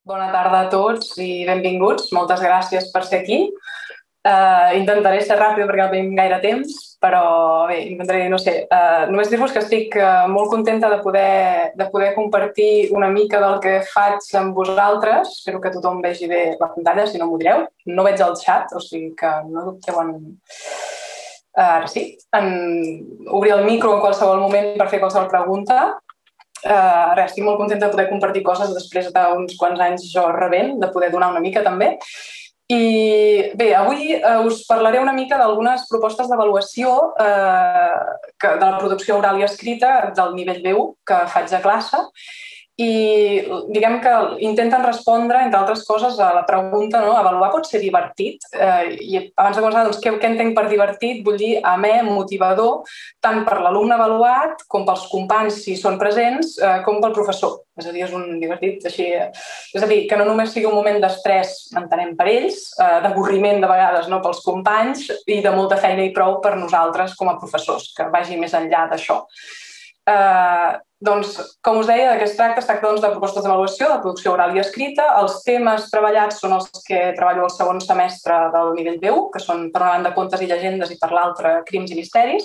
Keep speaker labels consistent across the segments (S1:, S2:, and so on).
S1: Bona tarda a tots i benvinguts. Moltes gràcies per ser aquí. Intentaré ser ràpid perquè no tenim gaire temps, però bé, intentaré, no sé, només dir-vos que estic molt contenta de poder compartir una mica del que faig amb vosaltres. Espero que tothom vegi bé la pantalla, si no m'ho direu. No veig el xat, o sigui que no dubteu en... Ara sí, en obrir el micro en qualsevol moment per fer qualsevol pregunta. Estic molt contenta de poder compartir coses després d'uns quants anys jo rebent, de poder donar una mica també. I bé, avui us parlaré una mica d'algunes propostes d'avaluació de la producció oral i escrita del nivell B1 que faig a classe i diguem que intenten respondre, entre altres coses, a la pregunta, no? Avaluar pot ser divertit? I abans de començar, doncs, què entenc per divertit? Vull dir amè, motivador, tant per l'alumne avaluat com pels companys, si són presents, com pel professor. És a dir, és un divertit així... És a dir, que no només sigui un moment d'estrès, entenem, per ells, d'avorriment de vegades, no, pels companys i de molta feina i prou per nosaltres com a professors, que vagi més enllà d'això. Doncs, com us deia, de què es tracta doncs, de propostes d'avaluació, de producció oral i escrita. Els temes treballats són els que treballo al segon semestre del nivell B1, que són, per una banda, contes i llegendes i per l'altra, crims i misteris.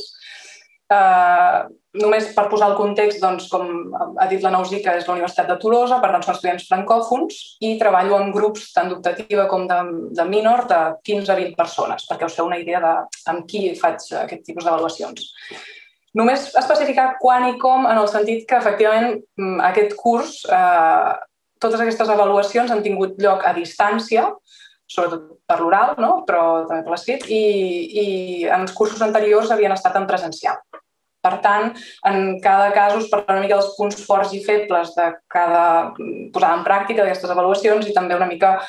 S1: Només per posar el context, doncs, com ha dit la Nausica, és la Universitat de Tolosa, per tant, són estudiants francòfons i treballo en grups tant d'optativa com de minor de 15 a 20 persones, perquè us feu una idea de amb qui faig aquest tipus d'avaluacions. Només especificar quan i com, en el sentit que, efectivament, aquest curs, totes aquestes avaluacions han tingut lloc a distància, sobretot per l'oral, no? Però també per l'escrit, i en els cursos anteriors havien estat en presencial. Per tant, en cada cas us parlaré una mica dels punts forts i febles de cada posada en pràctica d'aquestes avaluacions i també una mica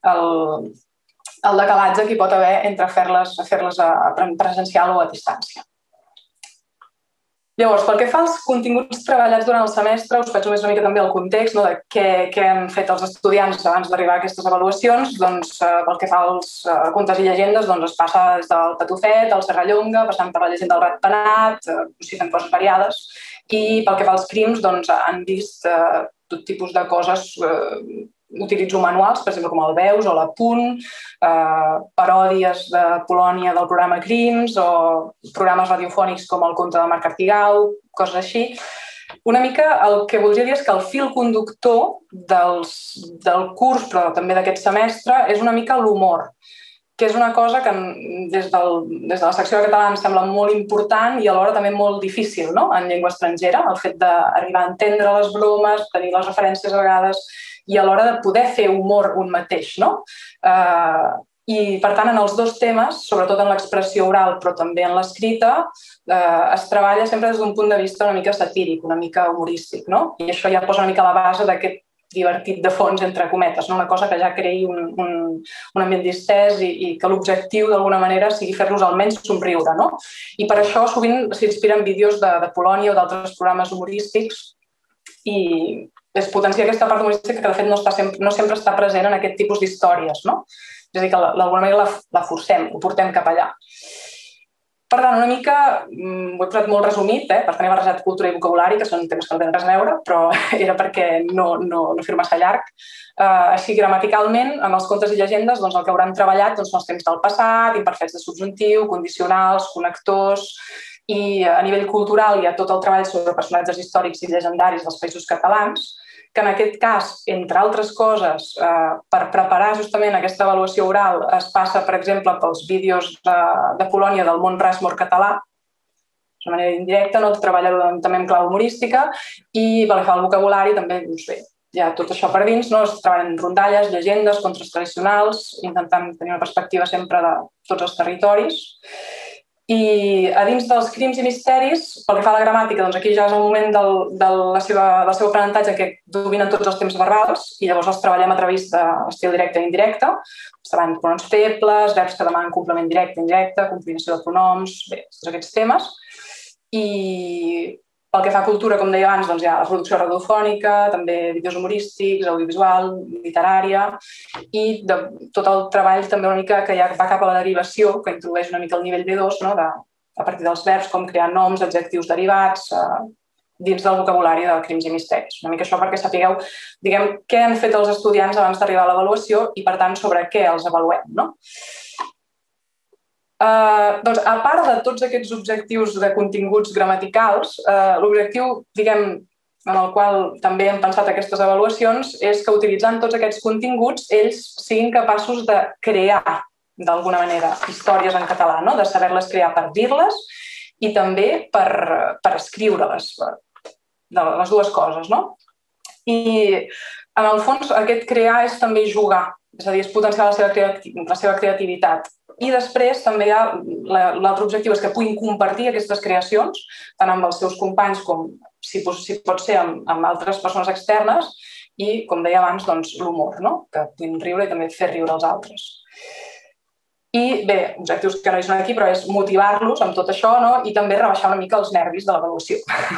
S1: el decalatge que hi pot haver entre fer-les presencial o a distància. Llavors, pel que fa als continguts treballats durant el semestre, us faig només una mica també el context, no, de què han fet els estudiants abans d'arribar a aquestes avaluacions. Doncs, pel que fa als contes i llegendes, doncs, es passa des del Patufet, al Serrallonga, passant per la llegenda del Ratpenat, si fem coses variades. I pel que fa als crims, doncs, han vist tot tipus de coses. Utilitzo manuals, per exemple, com el Veus o l'Apunt, paròdies de Polònia del programa Crims o programes radiofònics com el conte de Marc Artigau, coses així. Una mica el que voldria dir és que el fil conductor del curs, però també d'aquest semestre, és una mica l'humor, que és una cosa que des de la secció de català em sembla molt important i alhora també molt difícil, no? En llengua estrangera, el fet d'arribar a entendre les bromes, tenir les referències a vegades i alhora de poder fer humor un mateix, no? I, per tant, en els dos temes, sobretot en l'expressió oral però també en l'escrita, es treballa sempre des d'un punt de vista una mica satíric, una mica humorístic, no? I això ja posa una mica la base d'aquest divertit de fons, entre cometes, no? Una cosa que ja creï un ambient distès i que l'objectiu, d'alguna manera, sigui fer-los almenys somriure, no? I per això sovint s'inspiren vídeos de Polònia o d'altres programes humorístics i és potenciar aquesta part humorística que, de fet, no sempre està present en aquest tipus d'històries, no? És a dir, que d'alguna manera la forcem, ho portem cap allà. Per tant, una mica, ho he posat molt resumit, per tant he barrejat cultura i vocabulari, que són temes que no tenen res a veure, però era perquè no fer massa llarg. Així, gramaticalment, en els contes i llegendes, el que hauran treballat són els temps del passat, imperfets de subjuntiu, condicionals, connectors, i a nivell cultural hi ha tot el treball sobre personatges històrics i llegendaris dels països catalans, que en aquest cas, entre altres coses, per preparar justament aquesta avaluació oral es passa, per exemple, pels vídeos de Polònia del món Rushmore català, de manera indirecta, no? Treballa també en clau humorística i pel que fa al vocabulari també, doncs bé, hi ha tot això per dins, no? Es treballen rondalles, llegendes, contes tradicionals, intentant tenir una perspectiva sempre de tots els territoris. I a dins dels crims i misteris, pel que fa a la gramàtica, doncs aquí ja és el moment del seu aprenentatge en què dominen tots els temps verbals i llavors els treballem a través d'estil directe i indirecte, treballant pronoms febles, verbs que demanen complement directe i indirecte, combinació de pronoms, bé, tots aquests temes. I pel que fa a cultura, com deia abans, doncs hi ha la producció radiofònica, també vídeos humorístics, audiovisual, literària i tot el treball també una mica que ja va cap a la derivació, que introdueix una mica el nivell B2, no? A partir dels verbs, com crear noms, adjectius derivats, dins del vocabulari de crims i misteris. Una mica això perquè sapigueu, diguem, què han fet els estudiants abans d'arribar a l'avaluació i, per tant, sobre què els avaluem, no? Doncs, a part de tots aquests objectius de continguts gramaticals, l'objectiu, diguem, en el qual també hem pensat aquestes avaluacions és que utilitzant tots aquests continguts ells siguin capaços de crear, d'alguna manera, històries en català, no? De saber-les crear per dir-les i també per escriure-les, les dues coses, no? I, en el fons, aquest crear és també jugar, és a dir, és potenciar la seva creativitat. I després també hi ha l'altre objectiu és que puguin compartir aquestes creacions tant amb els seus companys com, si pot ser, amb altres persones externes i, com deia abans, doncs, l'humor, no? Que puguin riure i també fer riure els altres. I bé, objectius que no hi són aquí, però és motivar-los amb tot això, no? I també rebaixar una mica els nervis de l'avaluació.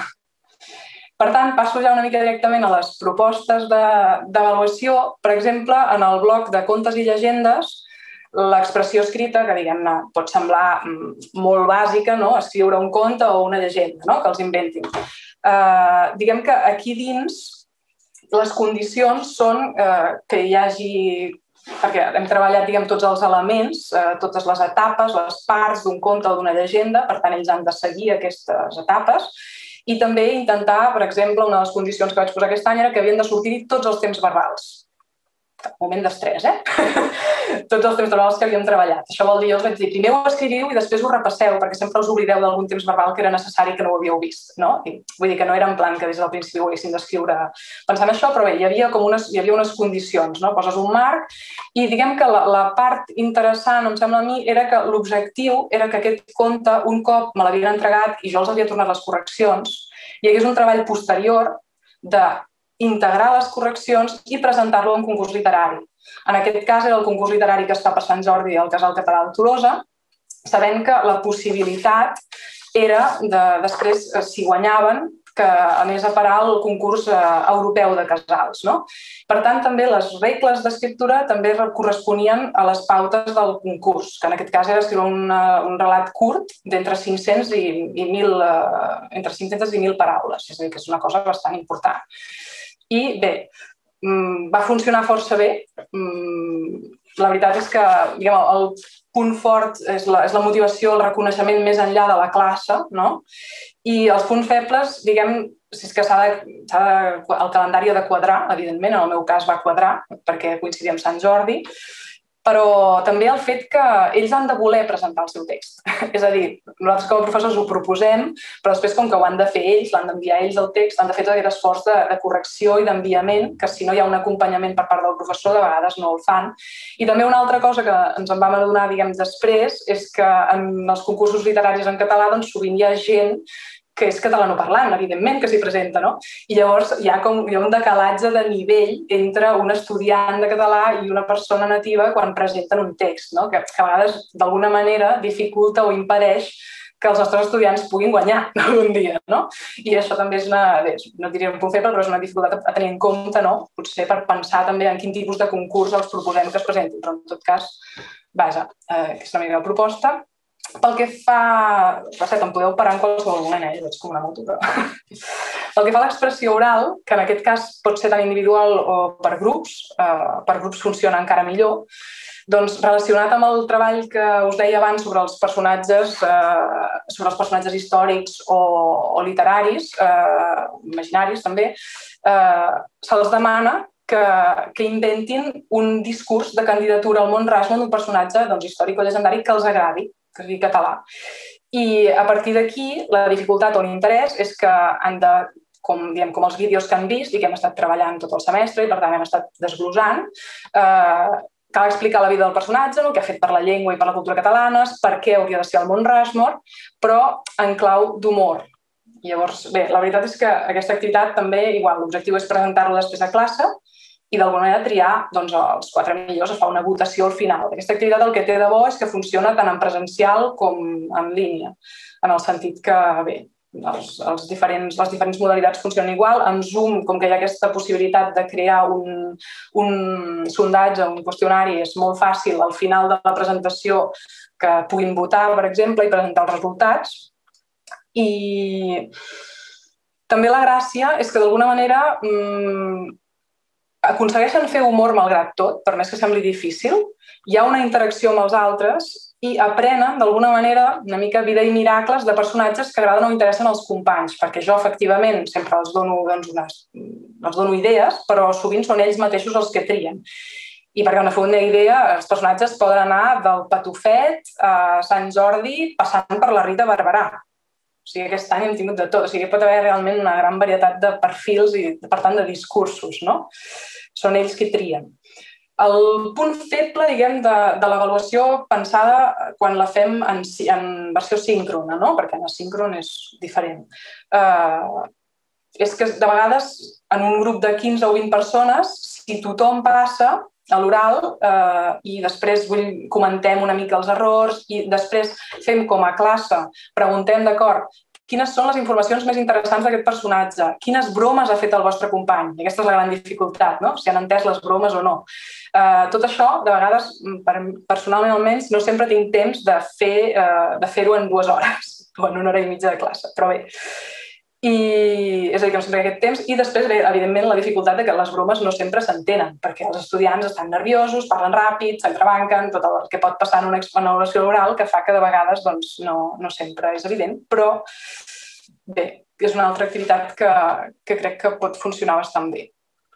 S1: Per tant, passo ja una mica directament a les propostes d'avaluació. Per exemple, en el bloc de contes i llegendes, l'expressió escrita, que diguem-ne pot semblar molt bàsica, no? Escriure un conte o una llegenda, no? Que els inventin. Diguem que aquí dins les condicions són que hi hagi, perquè hem treballat, diguem, tots els elements, totes les etapes, les parts d'un conte o d'una llegenda, per tant, ells han de seguir aquestes etapes, i també intentar, per exemple, una de les condicions que vaig posar aquest any era que havien de sortir tots els temps verbals. Moment d'estrès, tots els temps verbals que havíem treballat. Això vol dir, jo els vaig dir, primer ho escriviu i després ho repasseu, perquè sempre us oblideu d'algun temps verbal que era necessari que no ho havíeu vist, no? I, vull dir que no era en plan que des del principi ho haguéssim d'escriure pensant això, però bé, hi havia unes condicions, no? Poses un marc i diguem que la part interessant, em sembla a mi, era que l'objectiu era que aquest conte, un cop me l'havien entregat i jo els havia tornat les correccions, hi hagués un treball posterior d'integrar les correccions i presentar-lo en concurs literari. En aquest cas era el concurs literari que es fa per Sant Jordi al Casal Català de Tolosa, sabent que la possibilitat era després, si guanyaven, que anés a parar el concurs europeu de casals, no? Per tant, també les regles d'escriptura també corresponien a les pautes del concurs, que en aquest cas era escriure un relat curt d'entre 500 i 1.000 paraules, és a dir, que és una cosa bastant important. I bé, va funcionar força bé. La veritat és que, diguem, el punt fort és la motivació, el reconeixement més enllà de la classe, no? I els punts febles, diguem, és que el calendari ha de quadrar, evidentment, en el meu cas va quadrar, perquè coincidia amb Sant Jordi, però també el fet que ells han de voler presentar el seu text. És a dir, nosaltres com a professors ho proposem, però després com que ho han de fer ells, l'han d'enviar ells el text, han de fer tot aquest esforç de correcció i d'enviament, que si no hi ha un acompanyament per part del professor, de vegades no el fan. I també una altra cosa que ens en vam adonar, diguem, després, és que en els concursos literaris en català doncs, sovint hi ha gent que és catalanoparlant, evidentment, que s'hi presenta, no? I llavors hi ha un decalatge de nivell entre un estudiant de català i una persona nativa quan presenten un text, no? Que a vegades, d'alguna manera, dificulta o impedeix que els nostres estudiants puguin guanyar algun dia, no? I això també és no diria un punt feble, però és una dificultat a tenir en compte, no? Potser per pensar també en quin tipus de concurs els proposem que es presentin, però en tot cas, vaja, aquesta és una mica de proposta. Pel que fa... Per cert, em podeu parar en qualsevol moment, jo veig com una moto, però... Pel que fa a l'expressió oral, que en aquest cas pot ser tan individual o per grups funciona encara millor, doncs relacionat amb el treball que us deia abans sobre els personatges històrics o literaris, imaginaris també, se'ls demana que inventin un discurs de candidatura al món Rushmore d'un personatge històric o llegendari que els agradi, que es digui català. I a partir d'aquí, la dificultat o l'interès és que han de, com els vídeos que han vist i que hem estat treballant tot el semestre i per tant hem estat desglosant, cal explicar la vida del personatge, el que ha fet per la llengua i per la cultura catalanes, per què hauria de ser el món Rushmore, però en clau d'humor. Llavors, bé, la veritat és que aquesta activitat també, igual, l'objectiu és presentar-lo després a classe i d'alguna manera triar els 4 millors, es fa una votació al final. Aquesta activitat el que té de bo és que funciona tant en presencial com en línia, en el sentit que, bé, les diferents modalitats funcionen igual. En Zoom, com que hi ha aquesta possibilitat de crear un sondatge, un qüestionari, és molt fàcil al final de la presentació que puguin votar, per exemple, i presentar els resultats. I també la gràcia és que d'alguna manera aconsegueixen fer humor malgrat tot, per més que sembli difícil, hi ha una interacció amb els altres i aprenen d'alguna manera una mica vida i miracles de personatges que agraden o interessen als companys, perquè jo efectivament sempre els dono idees, però sovint són ells mateixos els que trien. I perquè una segona idea, els personatges poden anar del Patufet a Sant Jordi passant per la Rita Barberà. O sigui, aquest any hem tingut de tot. O sigui, pot haver realment una gran varietat de perfils i, per tant, de discursos, no? Són ells qui trien. El punt feble, diguem, de l'avaluació pensada quan la fem en versió síncrona, no? Perquè en asíncron és diferent. És que, de vegades, en un grup de 15 o 20 persones, si tothom passa a l'oral i després comentem una mica els errors i després fem com a classe, preguntem d'acord, quines són les informacions més interessants d'aquest personatge? Quines bromes ha fet el vostre company? I aquesta és la gran dificultat, no? Si han entès les bromes o no. Tot això, de vegades, personalment almenys, no sempre tinc temps de fer-ho en 2 hores o en 1 hora i mitja de classe, però bé. I és a dir, que no sempre hi ha aquest temps. I després, evidentment, la dificultat de que les bromes no sempre s'entenen, perquè els estudiants estan nerviosos, parlen ràpid, s'entrebanquen, tot el que pot passar en una avaluació oral que fa que de vegades no sempre és evident, però bé, és una altra activitat que crec que pot funcionar bastant bé.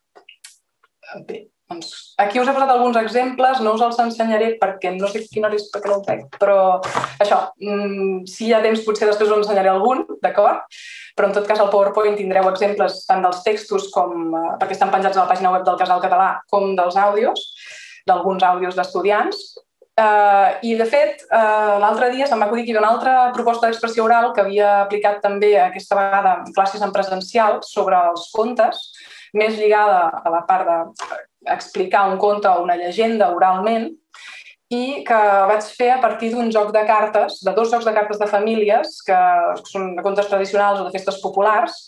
S1: Bé, doncs aquí us he posat alguns exemples, no us els ensenyaré perquè no sé quina hora és perquè no ho veig, però això, si hi ha temps potser després us ensenyaré algun, d'acord? Però en tot cas al PowerPoint tindreu exemples tant dels textos perquè estan penjats a la pàgina web del Casal Català, com dels àudios, d'alguns àudios d'estudiants. I, de fet, l'altre dia se'm va acudir que hi havia una altra proposta d'expressió oral que havia aplicat també aquesta vegada en classes en presencial sobre els contes, més lligada a la part d'explicar un conte o una llegenda oralment, i que vaig fer a partir d'un joc de cartes, de 2 jocs de cartes de famílies, que són de contes tradicionals o de festes populars,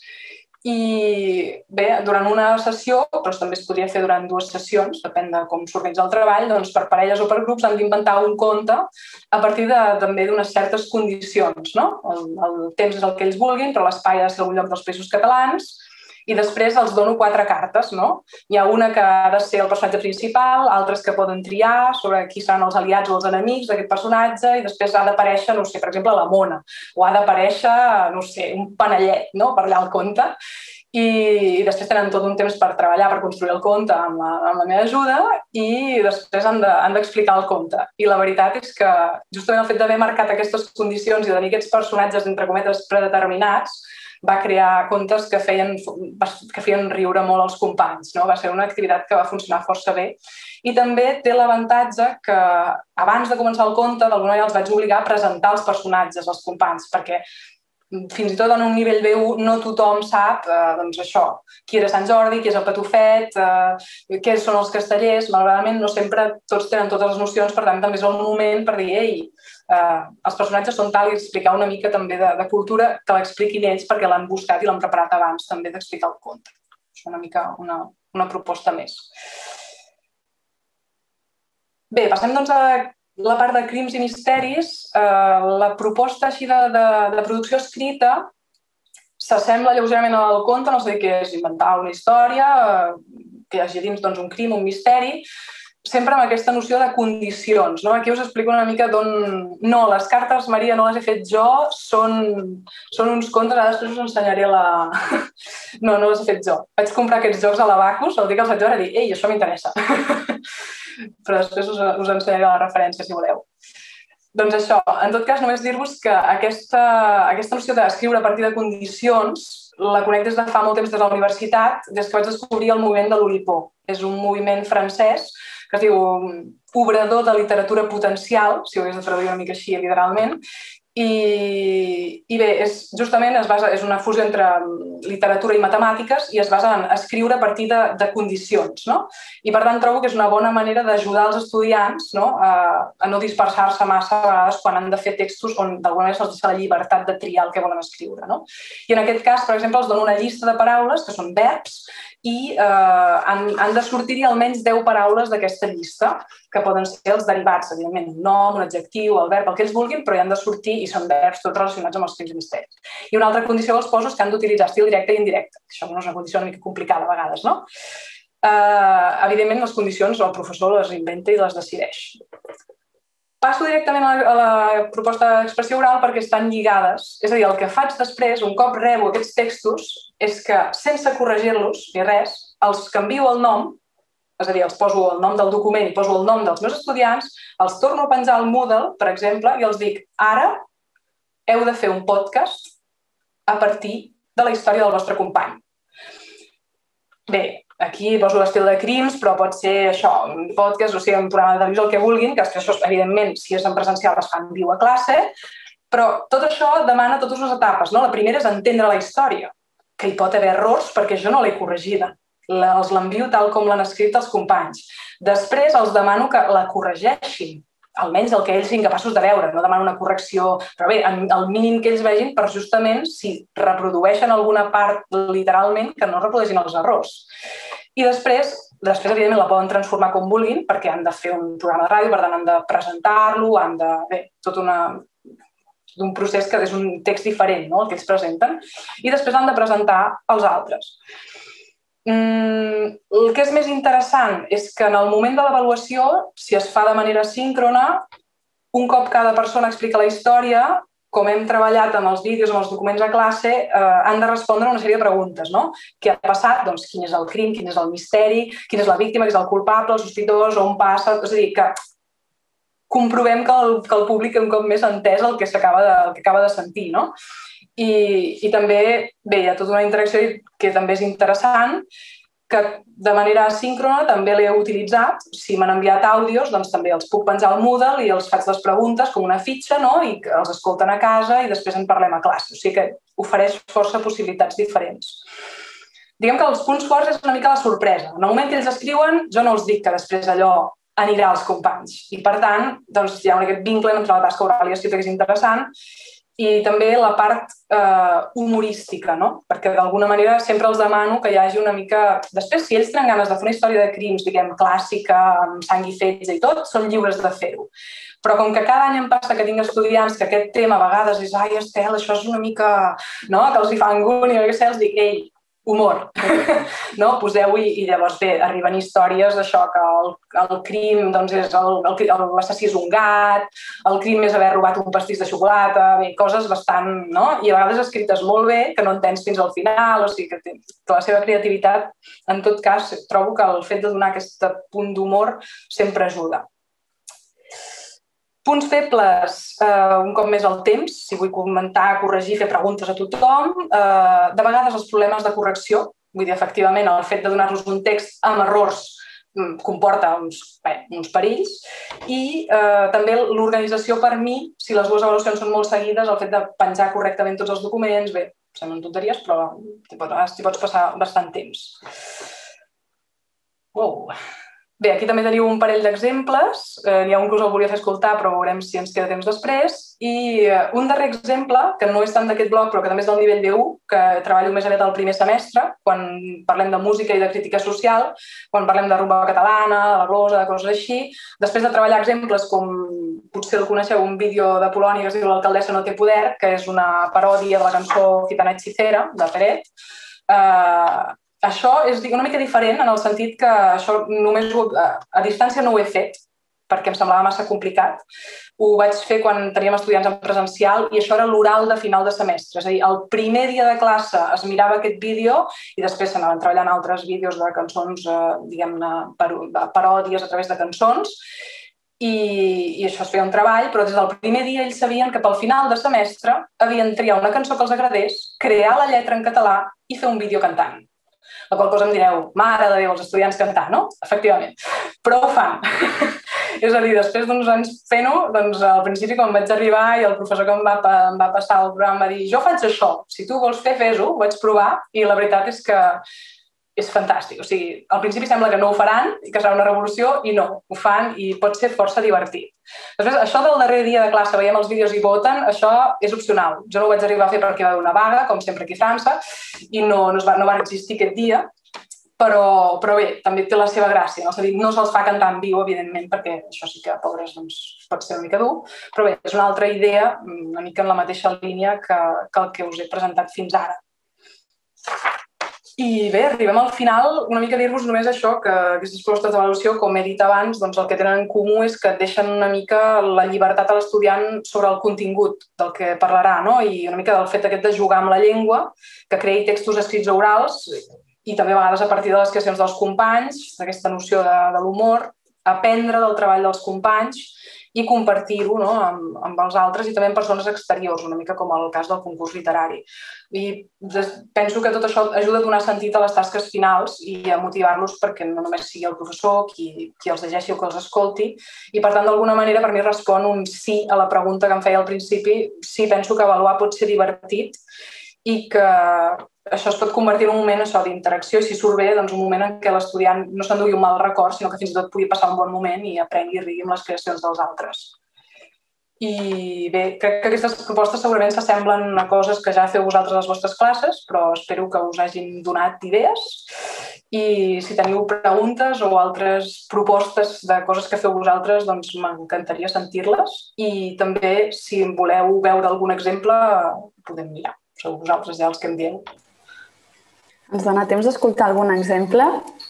S1: i bé, durant una sessió, però també es podria fer durant 2 sessions, depèn de com s'organitza el treball, doncs per parelles o per grups han d'inventar un conte a partir també d'unes certes condicions, no? El temps és el que ells vulguin, però l'espai ha de ser algun lloc dels Països Catalans, i després els dono 4 cartes, no? Hi ha una que ha de ser el personatge principal, altres que poden triar sobre qui seran els aliats o els enemics d'aquest personatge, i després ha d'aparèixer, no sé, per exemple, la mona, o ha d'aparèixer, no sé, un panellet, no?, per allà al conte, i després tenen tot un temps per treballar, per construir el conte amb la meva ajuda, i després han d'explicar el conte. I la veritat és que justament el fet d'haver marcat aquestes condicions i de tenir aquests personatges, entre cometes, predeterminats, va crear contes que feien riure molt els companys, no? Va ser una activitat que va funcionar força bé. I també té l'avantatge que abans de començar el conte, d'alguna manera els vaig obligar a presentar els personatges als companys, perquè fins i tot en un nivell B1 no tothom sap, doncs això, qui era Sant Jordi, qui és el Patufet, què són els castellers. Malauradament no sempre tots tenen totes les nocions, per tant també és el moment per dir, ei, els personatges són tal, i explicar una mica també de cultura que l'expliquin ells perquè l'han buscat i l'han preparat abans també d'explicar el conte. Això és una mica una proposta més. Bé, passem doncs a la part de crims i misteris. La proposta així de producció escrita s'assembla lleugerament al conte, no sé què és inventar una història, que hi hagi dins un crim, un misteri, sempre amb aquesta noció de condicions, no? Aquí us explico una mica d'on... No, les cartes, Maria, no les he fet jo, són uns contes, ara després us ensenyaré la... No les he fet jo. Vaig comprar aquests jocs a l'Abacus, el dia que els vaig veure i dir, ei, això m'interessa. Però després us ensenyaré la referència, si voleu. Doncs això, en tot cas, només dir-vos que aquesta noció d'escriure a partir de condicions la conec des de fa molt temps des de la universitat, des que vaig descobrir el moviment de l'Oulipo. És un moviment francès que es diu obrador de literatura potencial, si ho hagués de traduir una mica així literalment, i bé, justament és una fusió entre literatura i matemàtiques i es basa en escriure a partir de condicions, no? I per tant trobo que és una bona manera d'ajudar els estudiants a no dispersar-se massa a vegades quan han de fer textos on d'alguna manera se'ls deixa la llibertat de triar el que volen escriure, no? I en aquest cas, per exemple, els dono una llista de paraules que són verbs i han de sortir-hi almenys 10 paraules d'aquesta llista. que poden ser els derivats, evidentment, un nom, un adjectiu, el verb, el que ells vulguin, però hi han de sortir i són verbs tots relacionats amb els crims i misteris. I una altra condició dels posos que han d'utilitzar estil directe i indirecte. Això és una condició una mica complicada a vegades, no? Evidentment, les condicions el professor les inventa i les decideix. Passo directament a la proposta d'expressió oral perquè estan lligades. És a dir, el que faig després, un cop rebo aquests textos, és que, sense corregir-los ni res, els canvio el nom, és a dir, els poso el nom del document i poso el nom dels meus estudiants, els torno a penjar al Moodle, per exemple, i els dic, ara heu de fer un podcast a partir de la història del vostre company. Bé, aquí poso l'estil de crims, però pot ser això, un podcast, o sigui, un programa de televisió, el que vulguin, que això, evidentment, si és en presencial, es fa en viu a classe, però tot això demana totes les etapes, no? La primera és entendre la història, que hi pot haver errors perquè jo no l'he corregida. Els l'envio tal com l'han escrit els companys. Després els demano que la corregeixin, almenys el que ells siguin capaços de veure, no demano una correcció, però bé, el mínim que ells vegin per justament si reprodueixen alguna part literalment que no reprodueixin els errors. I després, evidentment, la poden transformar com vulguin perquè han de fer un programa de ràdio, per tant, han de presentar-lo, han de... Bé, tot un procés que és un text diferent, no?, el que ells presenten, i després han de presentar els altres. El que és més interessant és que en el moment de l'avaluació, si es fa de manera síncrona, un cop cada persona explica la història, com hem treballat amb els vídeos, amb els documents a classe, han de respondre una sèrie de preguntes, no? Què ha passat? Doncs quin és el crim, quin és el misteri, quina és la víctima, qui és el culpable, el sospitós, on passa... És a dir, que comprovem que el públic un cop més ha entès el que acaba de sentir, no? I també, bé, hi ha tota una interacció que també és interessant, que de manera asíncrona també l'he utilitzat. Si m'han enviat àudios, doncs també els puc penjar al Moodle i els faig les preguntes com una fitxa, no?, i els escolten a casa i després en parlem a classe. O sigui que ofereix força possibilitats diferents. Diguem que els punts forts és una mica la sorpresa. En el moment que ells escriuen, jo no els dic que després allò anirà als companys. I, per tant, doncs, hi ha aquest vincle entre la tasca oral i escrita que és interessant, i també la part humorística, no? Perquè d'alguna manera sempre els demano que hi hagi una mica... Després, si ells tenen ganes de fer una història de crims, diguem, clàssica, amb sang i fetge i tot, són lliures de fer-ho. Però com que cada any em passa que tinc estudiants que aquest tema a vegades és ai, Estel, això és una mica... no? Que els hi fa angúnia, que sé, els dic, ei, humor, no? Poseu-hi i llavors bé, arriben històries d'això, que el crim doncs és l'assassí és un gat, el crim és haver robat un pastís de xocolata, bé, coses bastant, no? I a vegades escrites molt bé, que no entens fins al final, o sigui que la seva creativitat, en tot cas, trobo que el fet de donar aquest punt d'humor sempre ajuda. Punts febles, un cop més el temps, si vull comentar, corregir, fer preguntes a tothom. De vegades els problemes de correcció, vull dir, efectivament, el fet de donar-los un text amb errors comporta uns perills i també l'organització per mi, si les dues avaluacions són molt seguides, el fet de penjar correctament tots els documents, bé, semblen tonteries, però t'hi pots passar bastant temps. Wow. Bé, aquí també teniu un parell d'exemples. N'hi ha un que us el volia fer escoltar, però veurem si ens queda temps després. I un darrer exemple, que no és tant d'aquest bloc, però que també és del nivell B1, que treballo més aviat al primer semestre, quan parlem de música i de crítica social, quan parlem de rumba catalana, de la glosa, de coses així. Després de treballar exemples com, potser el coneixeu, un vídeo de Polònia que es diu L'alcaldessa no té poder, que és una paròdia de la cançó Gitana Hechicera, de Peret. Això és una mica diferent en el sentit que això només a distància no ho he fet perquè em semblava massa complicat. Ho vaig fer quan teníem estudiants en presencial i això era l'oral de final de semestre. És a dir, el primer dia de classe es mirava aquest vídeo i després s'anaven treballant altres vídeos de cançons, diguem-ne, paròdies a través de cançons i això es feia un treball, però des del primer dia ells sabien que pel final de semestre havien de triar una cançó que els agradés, crear la lletra en català i fer un vídeo cantant. La qual cosa em direu, mare de Déu, els estudiants cantar, no? Efectivament, però ho fan. És a dir, després d'uns anys fent-ho, doncs al principi quan vaig arribar i el professor que em va passar el programa em va dir jo faig això, si tu vols fer, fes-ho, ho vaig provar i la veritat és que és fantàstic. O sigui, al principi sembla que no ho faran i que serà una revolució i no, ho fan i pot ser força divertit. Després, això del darrer dia de classe, veiem els vídeos i voten, això és opcional. Jo no ho vaig arribar a fer perquè va haver una vaga, com sempre aquí a França, i no va existir aquest dia, però bé, també té la seva gràcia. No se'ls fa cantar en viu, evidentment, perquè això sí que, pobres, pot ser una mica dur, però bé, és una altra idea, una mica en la mateixa línia que el que us he presentat fins ara. I bé, arribem al final, una mica dir-vos només això, que aquestes propostes d'avaluació, com he dit abans, doncs el que tenen en comú és que deixen una mica la llibertat a l'estudiant sobre el contingut del que parlarà, no? I una mica del fet aquest de jugar amb la llengua, que creï textos escrits o orals, i també a vegades a partir de les creacions dels companys, d'aquesta noció de l'humor, aprendre del treball dels companys i compartir-ho amb els altres i també amb persones exteriors, una mica com el cas del concurs literari. I penso que tot això ajuda a donar sentit a les tasques finals i a motivar-los perquè no només sigui el professor qui els llegeixi o que els escolti. I, per tant, d'alguna manera, per mi respon un sí a la pregunta que em feia al principi. Sí, penso que avaluar pot ser divertit i que això es pot convertir en un moment d'interacció i si surt bé, doncs un moment en què l'estudiant no s'endugui un mal record, sinó que fins i tot pugui passar un bon moment i aprengui i rigui amb les creacions dels altres. I bé, crec que aquestes propostes segurament s'assemblen a coses que ja feu vosaltres a les vostres classes, però espero que us hagin donat idees i si teniu preguntes o altres propostes de coses que feu vosaltres, doncs m'encantaria sentir-les i també si voleu veure algun exemple podem mirar. Sou vosaltres ja els que em dieu.
S2: Ens dona temps d'escoltar algun exemple?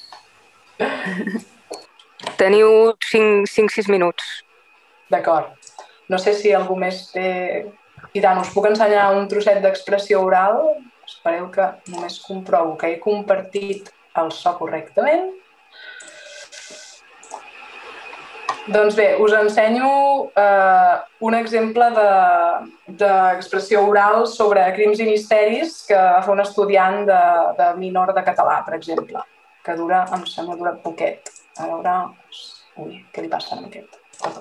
S3: Teniu 5-6 minuts.
S1: D'acord. No sé si algú més té... I tant, us puc ensenyar un trosset d'expressió oral? Espereu que només comprovo que he compartit el so correctament. Doncs bé, us ensenyo un exemple d'expressió oral sobre crims i misteris que fa un estudiant de minor de català, per exemple, que dura, em sembla, dura poquet. A veure... Ui, què li passa a aquest?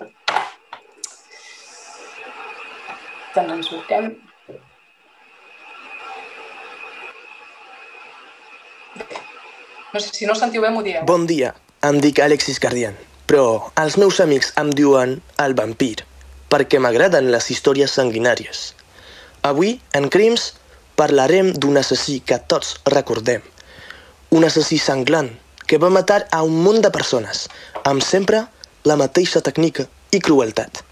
S1: Doncs ens busquem. No sé, si no sentiu bé, m'ho dieu.
S4: Bon dia, em dic Alexis Gardian, però els meus amics em diuen el vampir, perquè m'agraden les històries sanguinàries. Avui, en Crims, parlarem d'un assassí que tots recordem. Un assassí sanglant que va matar a un munt de persones, amb sempre la mateixa tècnica i crueltat.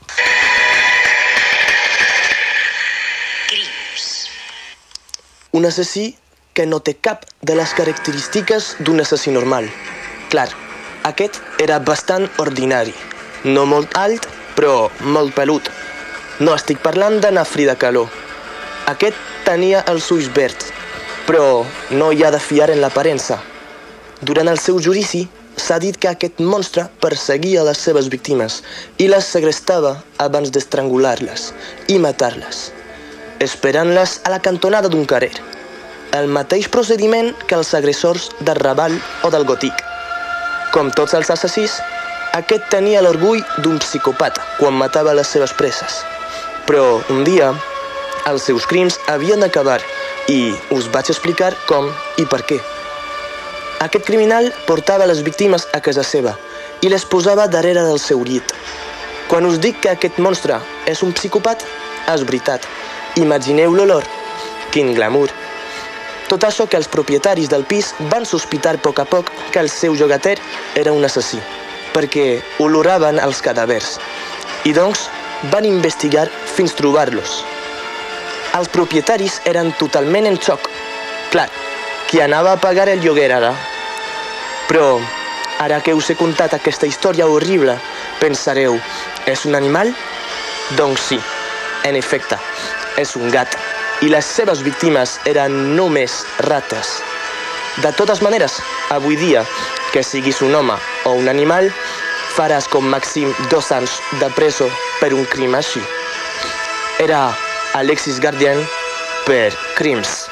S4: Un assassí que no té cap de les característiques d'un assassí normal. Clar, aquest era bastant ordinari. No molt alt, però molt pelut. No estic parlant d'anar Frida Kahlo. Aquest tenia els ulls verds, però no hi ha de fiar en l'aparença. Durant el seu judici, s'ha dit que aquest monstre perseguia les seves víctimes i les segrestava abans d'estrangular-les i matar-les, esperant-les a la cantonada d'un carrer. El mateix procediment que els agressors del Raval o del Gòtic. Com tots els assassins, aquest tenia l'orgull d'un psicopata quan matava les seves preses. Però un dia, els seus crims havien d'acabar i us vaig explicar com i per què. Aquest criminal portava les víctimes a casa seva i les posava darrere del seu llit. Quan us dic que aquest monstre és un psicopat, és veritat. Imagineu l'olor. Quin glamour. Tot això que els propietaris del pis van sospitar a poc que el seu llogater era un assassí, perquè oloraven els cadàvers. I doncs van investigar fins trobar-los. Els propietaris eren totalment en xoc. Clar, qui anava a pagar el lloguer ara? Però, ara que us he contat aquesta història horrible, pensareu, és un animal? Doncs sí, en efecte, és un gat. I les seves víctimes eren només rates. De totes maneres, avui dia, que siguis un home o un animal, faràs com màxim 2 anys de preso per un crim així. Era Alexis Gardian per Crims.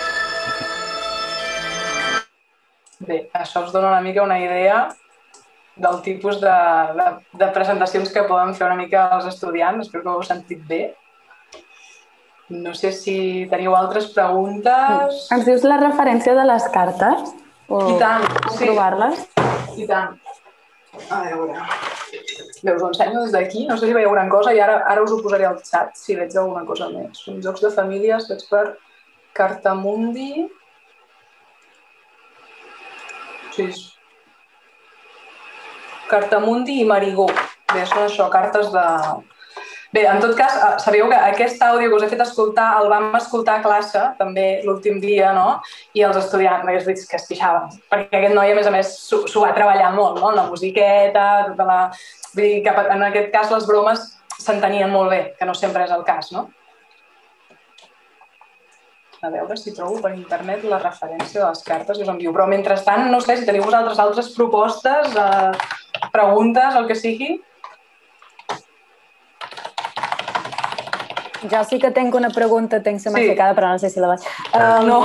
S1: Bé, això us dona una mica una idea del tipus de presentacions que poden fer una mica els estudiants. Espero que ho heu sentit bé. No sé si teniu altres preguntes.
S2: Ens dius la referència de les cartes?
S1: I tant, sí.
S2: Trobar-les?
S1: I tant. A veure... Bé, us ho ensenyo des d'aquí. No sé si veieu gran cosa i ara us ho posaré al xat si veig alguna cosa més. Són jocs de famílies fets per Cartamundi. Sí. Cartamundi i Marigó. Bé, són això, cartes de... Bé, en tot cas, sabeu que aquest àudio que us he fet escoltar el vam escoltar a classe, també l'últim dia, no? I els estudiants, aquests dits que es pixaven. Perquè aquest noi, a més, s'ho va treballar molt, no? La musiqueta, tota la... Vull dir que en aquest cas les bromes s'entenien molt bé, que no sempre és el cas, no? A veure si trobo per internet la referència de les cartes i us envio. Però mentrestant, no sé si teniu vosaltres altres propostes, preguntes, el que sigui.
S2: Jo sí que tenc una pregunta, tenc la mà ficada, però no sé si la vaig...
S1: No.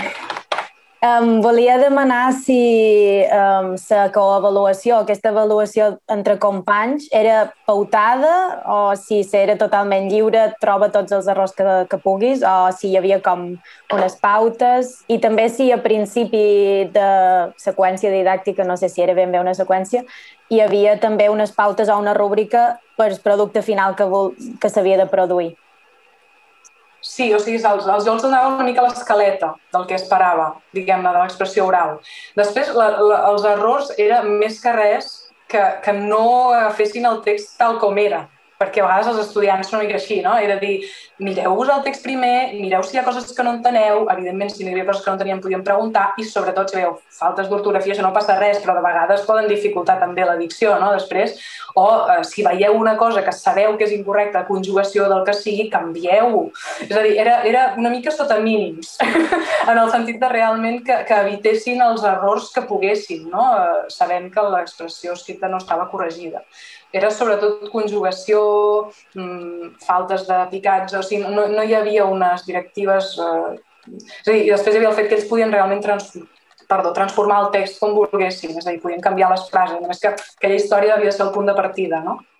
S2: Volia demanar si la coavaluació, aquesta avaluació entre companys, era pautada o si era totalment lliure, troba tots els errors que puguis, o si hi havia com unes pautes, i també si a principi de seqüència didàctica, no sé si era ben bé una seqüència, hi havia també unes pautes o una rúbrica per al producte final que s'havia de produir.
S1: Sí, o sigui, jo els donava una mica l'escaleta del que esperava, diguem-ne, de l'expressió oral. Després, els errors era més que res que no agafessin el text tal com era, perquè a vegades els estudiants són una mica així, no? Era dir, mireu-vos el text primer, mireu si hi ha coses que no enteneu, evidentment, si no hi havia coses que no enteníem podíem preguntar, i sobretot, si veieu faltes d'ortografia, això no passa res, però de vegades poden dificultar també la dicció, no?, després, o si veieu una cosa que sabeu que és incorrecta, conjugació del que sigui, canvieu-ho. És a dir, era una mica sota mínims, en el sentit de realment que evitessin els errors que poguessin, no?, sabent que l'expressió escrita no estava corregida. Era sobretot conjugació, faltes de picats, o sigui, no hi havia unes directives... És a dir, i després hi havia el fet que ells podien realment transformar el text com volguessin, és a dir, podien canviar les frases, només que aquella història devia ser el punt de partida, no?